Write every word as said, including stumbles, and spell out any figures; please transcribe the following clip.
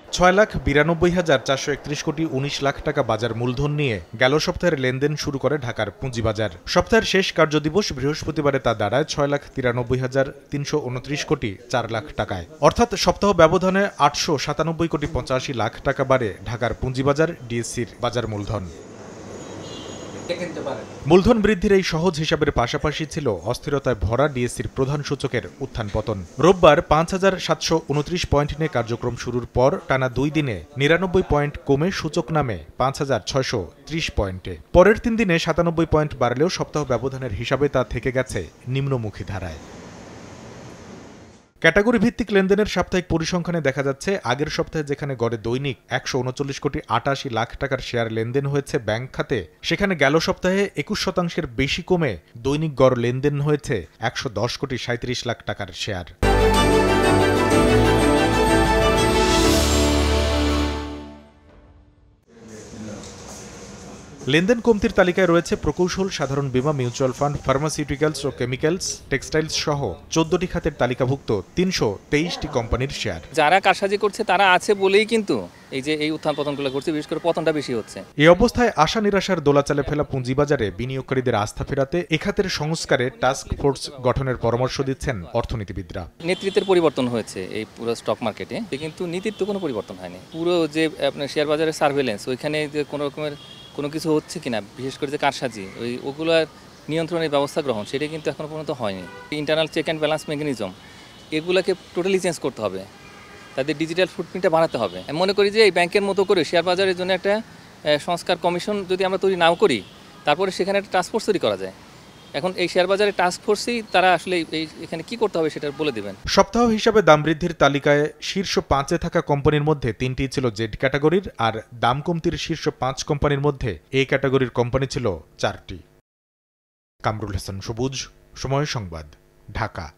ছয় লাখ বিরানব্বই হাজার চারশো একত্রিশ কোটি উনিশ লাখ টাকা বাজার মূলধন নিয়ে গেল সপ্তাহের লেনদেন শুরু করে ঢাকার পুঁজিবাজার। সপ্তাহের শেষ কার্যদিবস বৃহস্পতিবারে তা দাঁড়ায় ছয় লাখ তিরানব্বই হাজার তিনশো উনত্রিশ কোটি চার লাখ টাকায়, অর্থাৎ সপ্তাহ ব্যবধানে আটশো সাতানব্বই কোটি পঁচাশি লাখ টাকা বাড়ে ঢাকার পুঁজিবাজার ডিএসসির বাজার মূলধন। মূলধন বৃদ্ধির এই সহজ হিসাবের পাশাপাশি ছিল অস্থিরতায় ভরা ডিএসসির প্রধান সূচকের উত্থান পতন। রোববার পাঁচ হাজার সাতশো উনত্রিশ পয়েন্ট নিয়ে কার্যক্রম শুরুর পর টানা দুই দিনে নিরানব্বই পয়েন্ট কমে সূচক নামে পাঁচ হাজার ছয়শো ত্রিশ পয়েন্টে। পরের তিন দিনে সাতানব্বই পয়েন্ট বাড়লেও সপ্তাহ ব্যবধানের হিসাবে তা থেকে গেছে নিম্নমুখী ধারায়। ক্যাটাগরি ভিত্তিক লেনদেনের সাপ্তাহিক পরিসংখ্যানে দেখা যাচ্ছে, আগের সপ্তাহে যেখানে গড়ে দৈনিক একশো উনচল্লিশ কোটি আটাশি লাখ টাকার শেয়ার লেনদেন হয়েছে ব্যাংক খাতে, সেখানে গেল সপ্তাহে একুশ শতাংশের বেশি কমে দৈনিক গড় লেনদেন হয়েছে একশো দশ কোটি সাঁত্রিশ লাখ টাকার শেয়ার। লেনদেন কমতির তালিকায় রয়েছে প্রকৌশল, সাধারণ বীমা, মিউচুয়াল ফান্ড, ফার্মাসিউটিক্যালস ও কেমিক্যালস, টেক্সটাইলস সহ চোদ্দটি খাতের তালিকাভুক্ত তিনশো তেইশটি কোম্পানির শেয়ার। যারা কারসাজি করছে তারা আছে বলেই কিন্তু এই যে এই উত্থান পতনগুলো করছে, বিশেষ করে পতনটা বেশি হচ্ছে। এই অবস্থায় আশা নিরাশার দোলাচালে ফেলা পুঁজিবাজারে বিনিয়োগকারীদের আস্থা ফেরাতে এ খাতের সংস্কারে টাস্ক ফোর্স গঠনের পরামর্শ দিচ্ছেন অর্থনীতিবিদরা। নেতৃত্বের পরিবর্তন হয়েছে এই পুরো স্টক মার্কেটে, কিন্তু নীতির তো কোনো পরিবর্তন হয়নি। পুরো যে আপনার শেয়ার বাজারের সার্ভেলেন্স, ওইখানে যে কোনো রকমের কোনো কিছু হচ্ছে কিনা, বিশেষ করে যে কারসাজি, ওই ওগুলোর নিয়ন্ত্রণের ব্যবস্থা গ্রহণ, সেটা কিন্তু এখনো পর্যন্ত হয়নি। Internal check and balance mechanism, এগুলোকে টোটালি চেঞ্জ করতে হবে, তাদের ডিজিটাল ফুটপ্রিন্টটা বাড়াতে হবে। আমি মনে করি যে এই ব্যাংকের মতো করে শেয়ার বাজারের জন্য একটা সংস্কার কমিশন যদি আমরা তৈরি নাও করি, তারপরে সেখানে একটা টাস্ক ফোর্স তৈরি করা যায়। এখন এই শেয়ার বাজারে টাস্ক ফোর্সই তারা আসলে এই এখানে কি করতে হবে সেটা বলে দেবেন। সপ্তাহ হিসাবে দাম বৃদ্ধির তালিকায় শীর্ষ পাঁচে থাকা কোম্পানির মধ্যে তিনটি ছিল জেড ক্যাটাগরির, আর দাম কমতির শীর্ষ পাঁচ কোম্পানির মধ্যে এ ক্যাটাগরির কোম্পানি ছিল চারটি। কামরুল হাসান সবুজ, সময় সংবাদ, ঢাকা।